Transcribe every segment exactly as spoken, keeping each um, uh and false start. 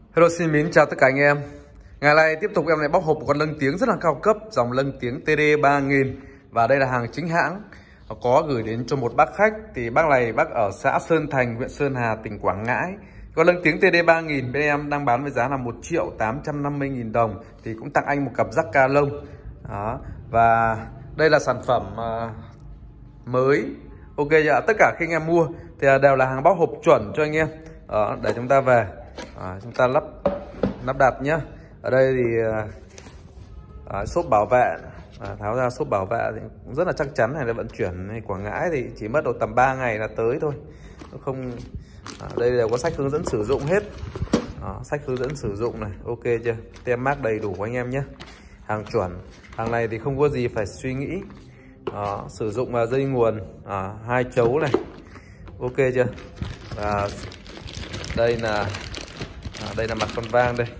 Hello, xin mến chào tất cả anh em. Ngày nay tiếp tục em lại bóc hộp một con lân tiếng rất là cao cấp, dòng lân tiếng T D ba nghìn. Và đây là hàng chính hãng, có gửi đến cho một bác khách. Thì bác này bác ở xã Sơn Thành, huyện Sơn Hà, tỉnh Quảng Ngãi. Con lân tiếng T D ba nghìn bên em đang bán với giá là một triệu tám trăm năm mươi nghìn đồng. Thì cũng tặng anh một cặp rắc ca lông. Đó. Và đây là sản phẩm uh, mới. Ok chưa? Tất cả khi anh em mua thì đều là hàng bóc hộp chuẩn cho anh em. Đó, để chúng ta về à, chúng ta lắp lắp đặt nhé. Ở đây thì à, xốp bảo vệ, à, tháo ra xốp bảo vệ thì cũng rất là chắc chắn. Này là vận chuyển này, Quảng Ngãi thì chỉ mất độ tầm ba ngày là tới thôi. Nó không à, đây đều có sách hướng dẫn sử dụng hết. Đó, sách hướng dẫn sử dụng này, ok chưa? Tem mác đầy đủ của anh em nhé. Hàng chuẩn, hàng này thì không có gì phải suy nghĩ. Đó, sử dụng là dây nguồn à, hai chấu này, ok chưa? Và đây là à, đây là mặt con vang đây.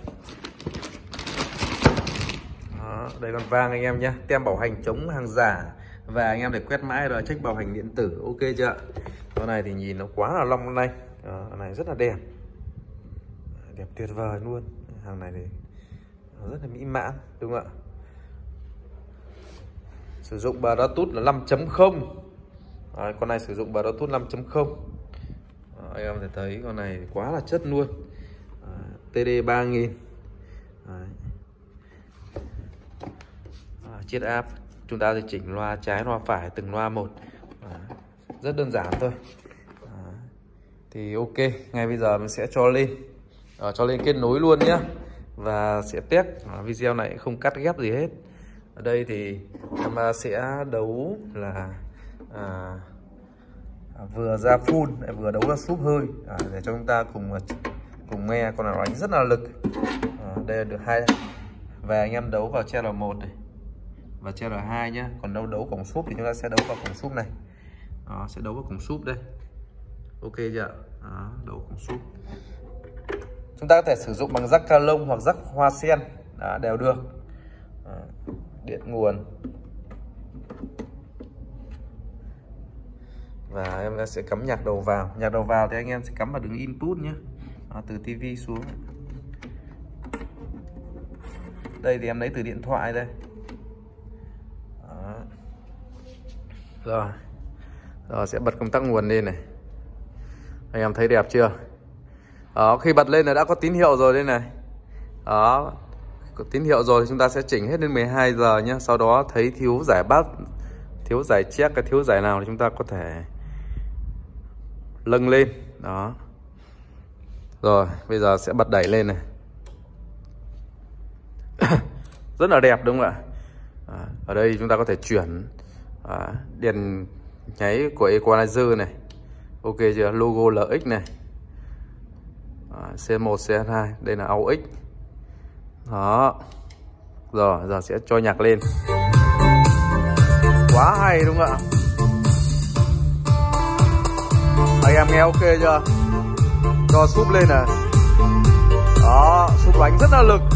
Đó, đây con vang anh em nhé. Tem bảo hành chống hàng giả và anh em để quét mã rồi check bảo hành điện tử, ok chưa? Con này thì nhìn nó quá là long lanh. Con này rất là đẹp, đẹp tuyệt vời luôn. Hàng này thì rất là mỹ mãn, đúng không ạ? Sử dụng Bluetooth là năm chấm không. Đấy, con này sử dụng Bluetooth năm chấm không. Anh em có thể thấy con này quá là chất luôn. à, T D ba nghìn. à, Chiết áp chúng ta sẽ chỉnh loa trái loa phải từng loa một. à, Rất đơn giản thôi. à, Thì ok, ngay bây giờ mình sẽ cho lên à, cho lên kết nối luôn nhé. Và sẽ test. à, Video này không cắt ghép gì hết. Ở đây thì em sẽ đấu là à, vừa ra full vừa đấu ra súp hơi à, để cho chúng ta cùng cùng nghe con nào đánh rất là lực. à, Đây là được hai. Và anh em đấu vào channel một này và channel hai nhé. Còn đấu đấu cổng súp thì chúng ta sẽ đấu vào cổng súp này. Đó, sẽ đấu vào cổng súp đây, ok chưa? Đó, đấu cổng súp. Chúng ta có thể sử dụng bằng rắc ca lông hoặc rắc hoa sen. Đó, đều được. à, Điện nguồn. Và em sẽ cắm nhạc đầu vào. Nhạc đầu vào thì anh em sẽ cắm vào đường input nhé. Đó, từ tivi xuống. Đây thì em lấy từ điện thoại đây. Đó. Rồi. Rồi sẽ bật công tắc nguồn lên này. Anh em thấy đẹp chưa? Đó, khi bật lên là đã có tín hiệu rồi đây này. Đó, có tín hiệu rồi thì chúng ta sẽ chỉnh hết đến mười hai giờ nhé. Sau đó thấy thiếu giải bass, thiếu giải check, cái thiếu giải nào thì chúng ta có thể lâng lên. Đó. Rồi bây giờ sẽ bật đẩy lên này. Rất là đẹp đúng không ạ? à, Ở đây chúng ta có thể chuyển à, đèn nháy của Equalizer này, ok chưa? Logo L X này, à, C một C hai, đây là a u ích. Đó. Rồi giờ sẽ cho nhạc lên. Quá hay đúng không ạ? Anh em nghe ok chưa? Cho súp lên này. Đó, súp đánh rất là lực.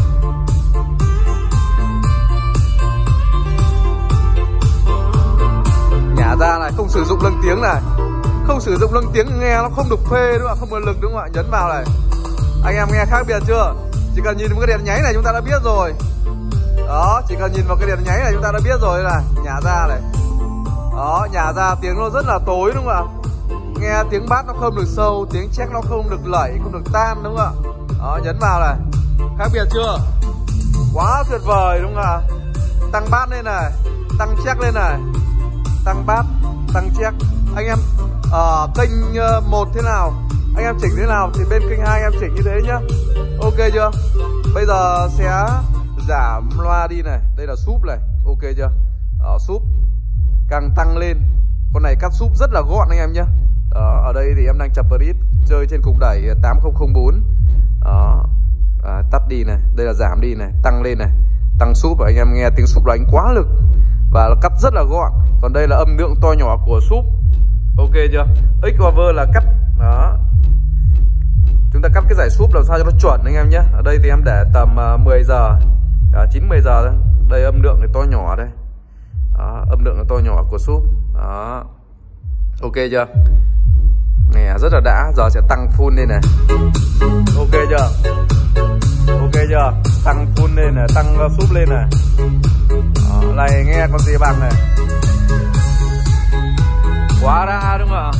Nhả ra này, không sử dụng lân tiếng này. Không sử dụng lân tiếng nghe nó không được phê đúng không ạ? Không có lực đúng không ạ? Nhấn vào này. Anh em nghe khác biệt chưa? Chỉ cần nhìn vào cái đèn nháy này chúng ta đã biết rồi. Đó, chỉ cần nhìn vào cái đèn nháy này chúng ta đã biết rồi này. Nhả ra này. Đó, nhả ra tiếng nó rất là tối đúng không ạ? Nghe tiếng bass nó không được sâu, tiếng check nó không được lẩy, không được tan đúng không ạ? Đó, nhấn vào này. Khác biệt chưa? Quá tuyệt vời đúng không ạ? Tăng bass lên này, tăng check lên này. Tăng bass, tăng check. Anh em ở uh, kênh một thế nào, anh em chỉnh thế nào thì bên kênh hai anh em chỉnh như thế nhá. Ok chưa? Bây giờ sẽ giảm loa đi này. Đây là súp này, ok chưa? Đó, súp càng tăng lên. Con này cắt súp rất là gọn anh em nhé. Đó, ở đây thì em đang chập bridge chơi trên cục đẩy tám không không bốn. Đó, à, tắt đi này. Đây là giảm đi này, tăng lên này. Tăng súp và anh em nghe tiếng súp đánh quá lực. Và nó cắt rất là gọn. Còn đây là âm lượng to nhỏ của súp. Ok chưa? X-Over là cắt. Đó, chúng ta cắt cái giải súp làm sao cho nó chuẩn anh em nhé. Ở đây thì em để tầm mười giờ, chín mười giờ. Đây âm lượng thì to nhỏ đây. Đó, âm lượng là to nhỏ của súp. Đó, ok chưa? Nghe rất là đã. Giờ sẽ tăng full lên này, ok chưa? chưa? Tăng full lên này, tăng súp lên này. Đó, này nghe con gì bằng này. Quá đã đúng không ạ?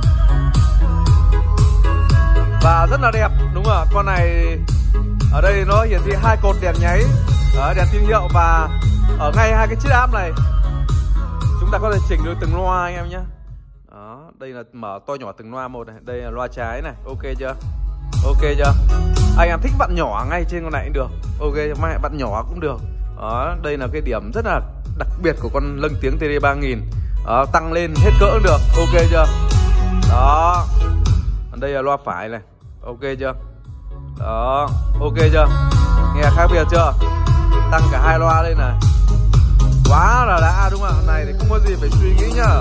Và rất là đẹp đúng không ạ? Con này ở đây nó hiển thị hai cột đèn nháy, đó, đèn tín hiệu, và ở ngay hai cái chiếc áp này chúng ta có thể chỉnh được từng loa anh em nhé. Đó, đây là mở to nhỏ từng loa một này, đây là loa trái này, ok chưa? Ok chưa? Anh em thích vặn nhỏ ngay trên con này cũng được, ok, mẹ vặn nhỏ cũng được. Đó, đây là cái điểm rất là đặc biệt của con lân tiếng T D ba nghìn. Đó, tăng lên hết cỡ cũng được, ok chưa? Đó, đây là loa phải này, ok chưa? Đó, ok chưa? Nghe khác biệt chưa? Tăng cả hai loa lên này, quá là đã đúng không ạ? Này thì không có gì phải suy nghĩ nhá.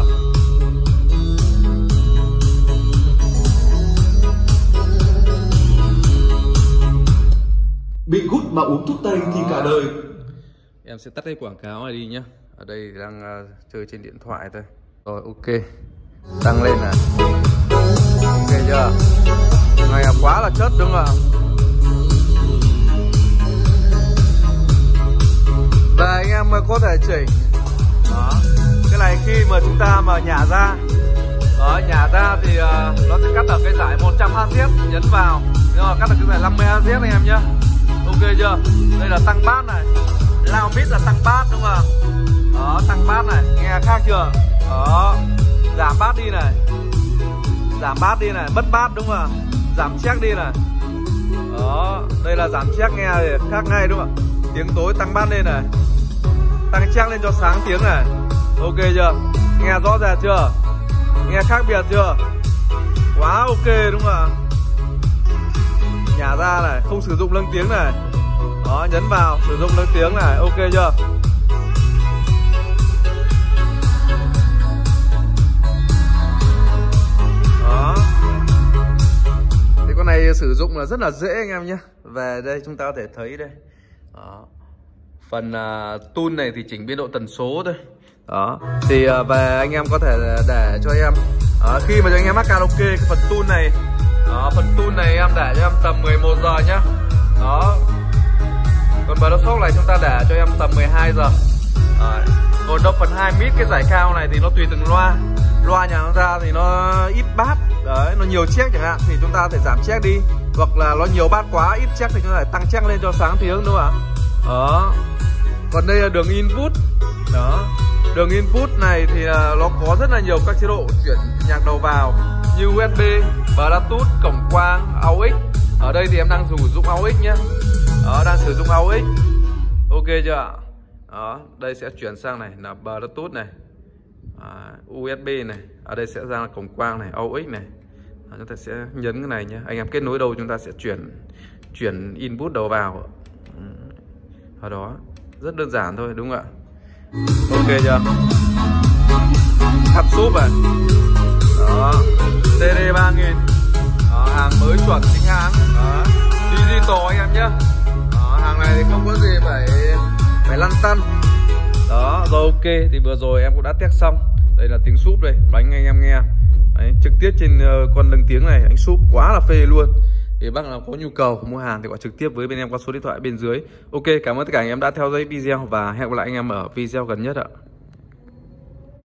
Bị hút mà uống thuốc tây thì cả đời. Em sẽ tắt cái quảng cáo này đi nhá. Ở đây đang uh, chơi trên điện thoại thôi. Rồi ok, tăng lên này, ok chưa? Này quá là chất đúng không ạ? Và anh em có thể chỉnh. Đó, cái này khi mà chúng ta mà nhả ra, đó, nhả ra thì uh, nó sẽ cắt ở cái giải một trăm héc, nhấn vào, nhưng mà cắt ở cái giải năm mươi héc anh em nhé. Ok chưa? Đây là tăng bass này, lao mít là tăng bass đúng không? Đó, tăng bass này, nghe khác chưa? Đó, giảm bass đi này, giảm bass đi này, mất bass đúng không? Giảm check đi này. Đó, đây là giảm check, nghe thì khác ngay đúng không? Tiếng tối tăng bass lên này, tăng check lên cho sáng tiếng này, ok chưa? Nghe rõ ràng chưa? Nghe khác biệt chưa? Quá ok đúng không ạ? Nhả ra này, không sử dụng lâng tiếng này. Đó, nhấn vào, sử dụng lâng tiếng này, ok chưa? Đó. Thì con này sử dụng là rất là dễ anh em nhé. Về đây chúng ta có thể thấy đây. Đó. Phần uh, tool này thì chỉnh biên độ tần số thôi. Đó, thì uh, về anh em có thể để cho em uh, khi mà cho anh em hát karaoke, cái phần tool này, đó, phần tool này em để cho em tầm mười một giờ nhá. Đó, còn Bluetooth này chúng ta để cho em tầm mười hai giờ. Đấy. Còn đâu phần hai mid, cái giải cao này thì nó tùy từng loa. Loa nhà chúng ta thì nó ít bass, đấy, nó nhiều check chẳng hạn thì chúng ta có thể giảm check đi, hoặc là nó nhiều bass quá, ít check thì chúng ta phải tăng check lên cho sáng tiếng đúng không ạ? Đó. Còn đây là đường input. Đó, đường input này thì nó có rất là nhiều các chế độ chuyển nhạc đầu vào như u ét bê, Bluetooth, cổng quang, a u ích. Ở đây thì em đang sử dụng a u ích nhé. Đó, đang sử dụng a u ích. Ok chưa ạ? Đó, đây sẽ chuyển sang này là Bluetooth này, à, u ét bê này. Ở đây sẽ ra là cổng quang này, a u ích này. Đó, chúng ta sẽ nhấn cái này nhé. Anh em kết nối đầu chúng ta sẽ chuyển chuyển input đầu vào. Ở đó, rất đơn giản thôi đúng không ạ? Ok chưa? Hấp súp này. Đó, T D ba nghìn. Đó, hàng mới chuẩn chính hãng. Đó, digital anh em nhé. Đó, hàng này thì không có gì phải phải lăn tăn. Đó, rồi ok, thì vừa rồi em cũng đã test xong. Đây là tiếng súp đây, đánh anh em nghe. Đấy, trực tiếp trên uh, con lân tiếng này, đánh súp quá là phê luôn. Thì bác nào có nhu cầu mua hàng thì gọi trực tiếp với bên em qua số điện thoại bên dưới. Ok, cảm ơn tất cả anh em đã theo dõi video và hẹn gặp lại anh em ở video gần nhất ạ.